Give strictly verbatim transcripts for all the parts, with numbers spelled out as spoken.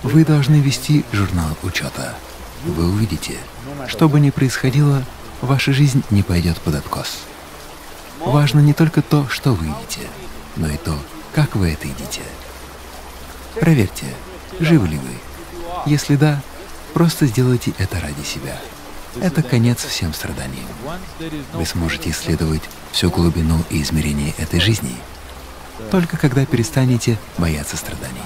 Вы должны вести журнал учета. Вы увидите, что бы ни происходило, ваша жизнь не пойдет под откос. Важно не только то, что вы едите, но и то, как вы это едите. Проверьте, живы ли вы. Если да, просто сделайте это ради себя. Это конец всем страданиям. Вы сможете исследовать всю глубину и измерение этой жизни, только когда перестанете бояться страданий.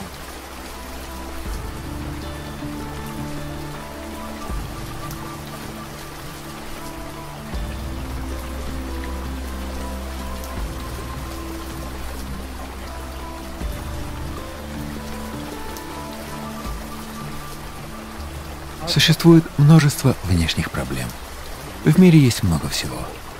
Существует множество внешних проблем. В мире есть много всего.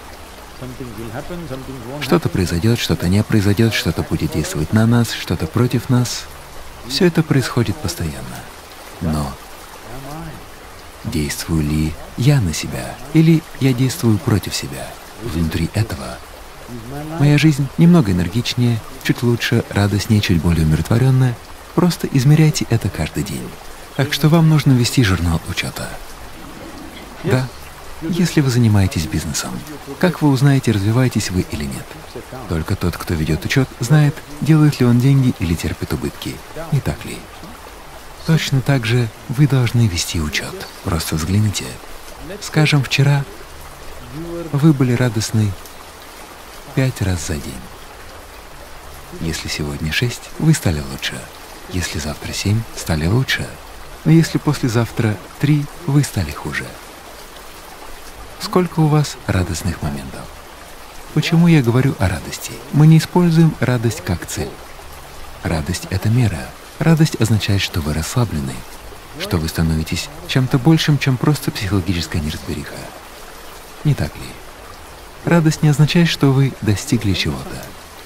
Что-то произойдет, что-то не произойдет, что-то будет действовать на нас, что-то против нас. Все это происходит постоянно. Но действую ли я на себя, или я действую против себя? Внутри этого моя жизнь немного энергичнее, чуть лучше, радостнее, чуть более умиротворенная. Просто измеряйте это каждый день. Так что вам нужно вести журнал учета. Да, если вы занимаетесь бизнесом, как вы узнаете, развиваетесь вы или нет? Только тот, кто ведет учет, знает, делает ли он деньги или терпит убытки. Не так ли? Точно так же вы должны вести учет. Просто взгляните. Скажем, вчера вы были радостны пять раз за день. Если сегодня шесть, вы стали лучше. Если завтра семь, стали лучше. Но если послезавтра три, вы стали хуже. Сколько у вас радостных моментов? Почему я говорю о радости? Мы не используем радость как цель. Радость — это мера. Радость означает, что вы расслаблены, что вы становитесь чем-то большим, чем просто психологическая неразбериха. Не так ли? Радость не означает, что вы достигли чего-то.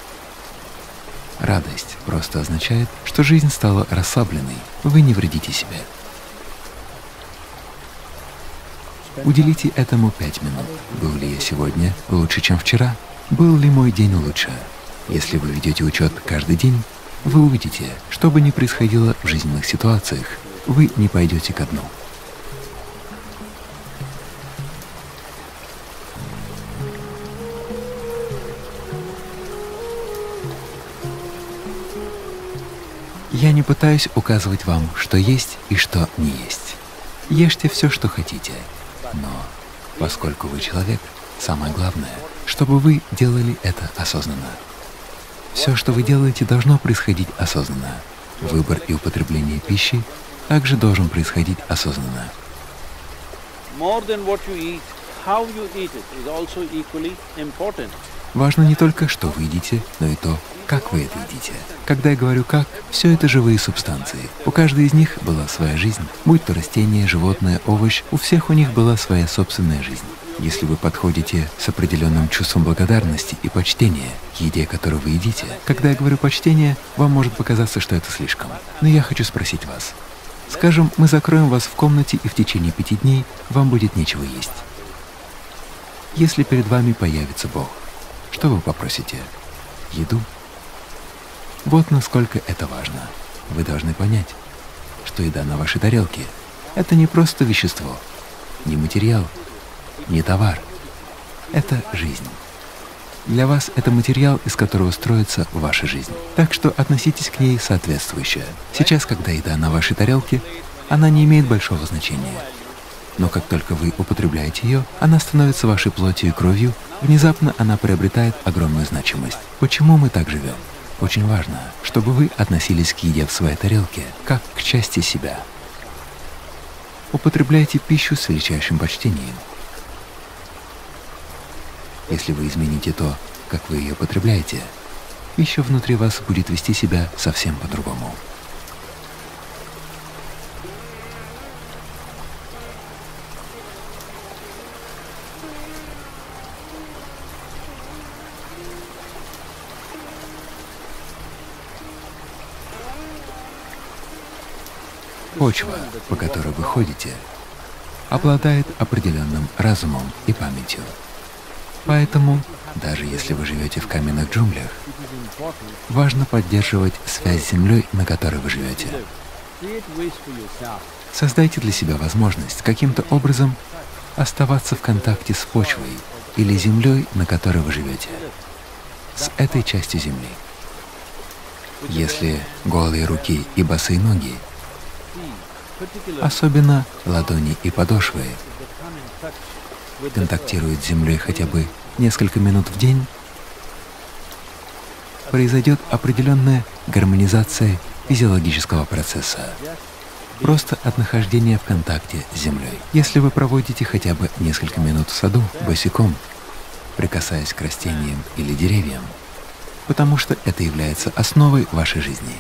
Радость просто означает, что жизнь стала расслабленной, вы не вредите себе. Уделите этому пять минут. Был ли я сегодня лучше, чем вчера? Был ли мой день лучше? Если вы ведете учет каждый день, вы увидите, что бы ни происходило в жизненных ситуациях, вы не пойдете ко дну. Я не пытаюсь указывать вам, что есть и что не есть. Ешьте все, что хотите. Но поскольку вы человек, самое главное, чтобы вы делали это осознанно. Все, что вы делаете, должно происходить осознанно. Выбор и употребление пищи также должен происходить осознанно. Важно не только, что вы едите, но и то, как вы это едите. Когда я говорю «как», все это живые субстанции. У каждой из них была своя жизнь. Будь то растение, животное, овощ, у всех у них была своя собственная жизнь. Если вы подходите с определенным чувством благодарности и почтения к еде, которую вы едите, когда я говорю «почтение», вам может показаться, что это слишком. Но я хочу спросить вас. Скажем, мы закроем вас в комнате, и в течение пяти дней вам будет нечего есть. Если перед вами появится Бог, что вы попросите? Еду? Вот насколько это важно. Вы должны понять, что еда на вашей тарелке — это не просто вещество, не материал, не товар. Это жизнь. Для вас это материал, из которого строится ваша жизнь. Так что относитесь к ней соответствующе. Сейчас, когда еда на вашей тарелке, она не имеет большого значения. Но как только вы употребляете ее, она становится вашей плотью и кровью, внезапно она приобретает огромную значимость. Почему мы так живем? Очень важно, чтобы вы относились к еде в своей тарелке, как к части себя. Употребляйте пищу с величайшим почтением. Если вы измените то, как вы ее потребляете, пища внутри вас будет вести себя совсем по-другому. Почва, по которой вы ходите, обладает определенным разумом и памятью. Поэтому, даже если вы живете в каменных джунглях, важно поддерживать связь с землей, на которой вы живете. Создайте для себя возможность каким-то образом оставаться в контакте с почвой или землей, на которой вы живете, с этой частью земли. Если голые руки и босые ноги, особенно ладони и подошвы, контактируют с землей хотя бы несколько минут в день, произойдет определенная гармонизация физиологического процесса, просто от нахождения в контакте с землей. Если вы проводите хотя бы несколько минут в саду босиком, прикасаясь к растениям или деревьям, потому что это является основой вашей жизни.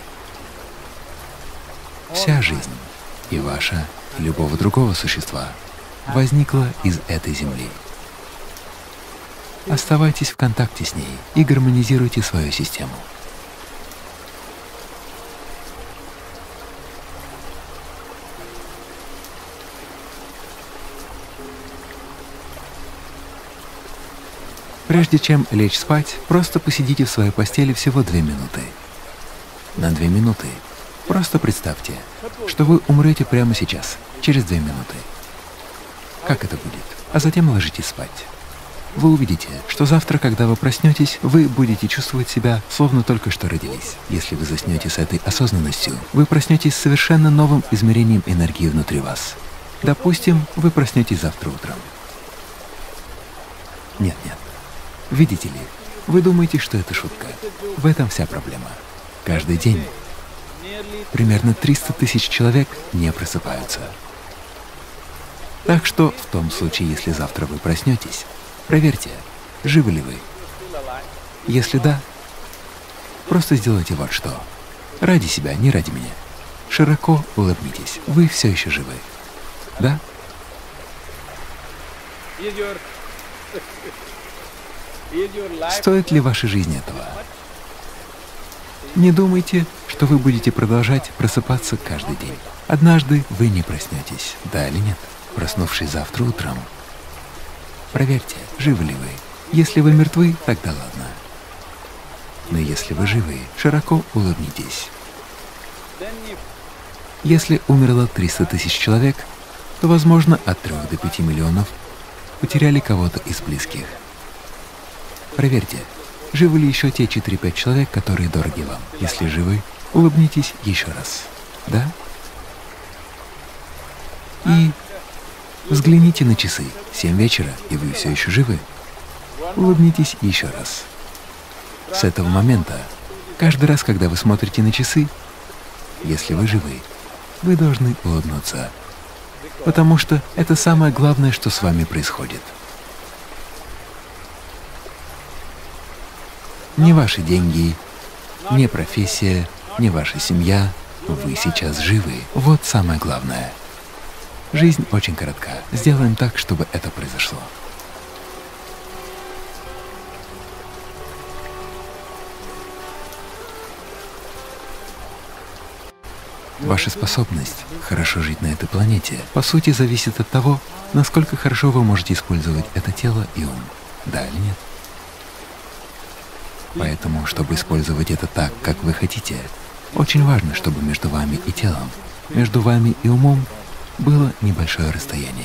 Вся жизнь, и ваша, и любого другого существа, возникла из этой земли. Оставайтесь в контакте с ней и гармонизируйте свою систему. Прежде чем лечь спать, просто посидите в своей постели всего две минуты. На две минуты просто представьте, что вы умрете прямо сейчас, через две минуты. Как это будет? А затем ложитесь спать. Вы увидите, что завтра, когда вы проснетесь, вы будете чувствовать себя, словно только что родились. Если вы заснете с этой осознанностью, вы проснетесь с совершенно новым измерением энергии внутри вас. Допустим, вы проснетесь завтра утром. Нет, нет. Видите ли, вы думаете, что это шутка. В этом вся проблема. Каждый день примерно триста тысяч человек не просыпаются. Так что в том случае, если завтра вы проснетесь, проверьте, живы ли вы. Если да, просто сделайте вот что. Ради себя, не ради меня. Широко улыбнитесь. Вы все еще живы. Да? Стоит ли ваша жизнь этого? Не думайте, что вы будете продолжать просыпаться каждый день. Однажды вы не проснетесь, да или нет? Проснувшись завтра утром, проверьте, живы ли вы. Если вы мертвы, тогда ладно. Но если вы живы, широко улыбнитесь. Если умерло триста тысяч человек, то, возможно, от трёх до пяти миллионов потеряли кого-то из близких. Проверьте, живы ли еще те четыре-пять человек, которые дороги вам. Если живы, улыбнитесь еще раз. Да? И взгляните на часы. Семь вечера, и вы все еще живы. Улыбнитесь еще раз. С этого момента, каждый раз, когда вы смотрите на часы, если вы живы, вы должны улыбнуться. Потому что это самое главное, что с вами происходит. Не ваши деньги, не профессия, не ваша семья. Вы сейчас живы. Вот самое главное. Жизнь очень коротка. Сделаем так, чтобы это произошло. Ваша способность хорошо жить на этой планете, по сути, зависит от того, насколько хорошо вы можете использовать это тело и ум. Да или нет? Поэтому, чтобы использовать это так, как вы хотите, очень важно, чтобы между вами и телом, между вами и умом было небольшое расстояние.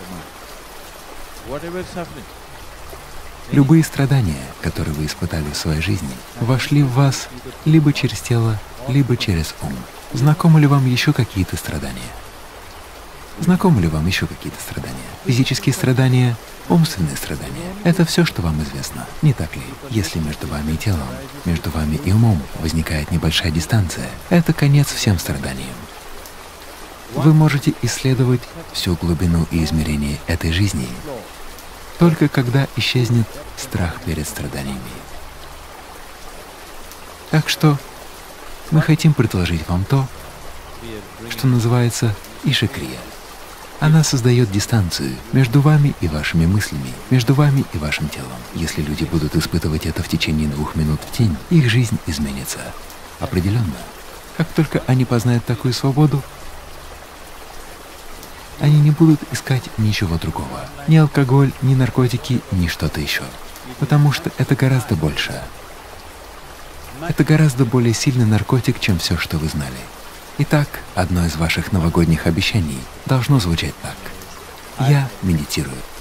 Любые страдания, которые вы испытали в своей жизни, вошли в вас либо через тело, либо через ум. Знакомы ли вам еще какие-то страдания? Знакомы ли вам еще какие-то страдания? Физические страдания, умственные страдания — это все, что вам известно, не так ли? Если между вами и телом, между вами и умом возникает небольшая дистанция, это конец всем страданиям. Вы можете исследовать всю глубину и измерение этой жизни только когда исчезнет страх перед страданиями. Так что мы хотим предложить вам то, что называется ишакрия. Она создает дистанцию между вами и вашими мыслями, между вами и вашим телом. Если люди будут испытывать это в течение двух минут в день, их жизнь изменится. Определенно. Как только они познают такую свободу, они не будут искать ничего другого. Ни алкоголь, ни наркотики, ни что-то еще. Потому что это гораздо больше. Это гораздо более сильный наркотик, чем все, что вы знали. Итак, одно из ваших новогодних обещаний должно звучать так. Я медитирую.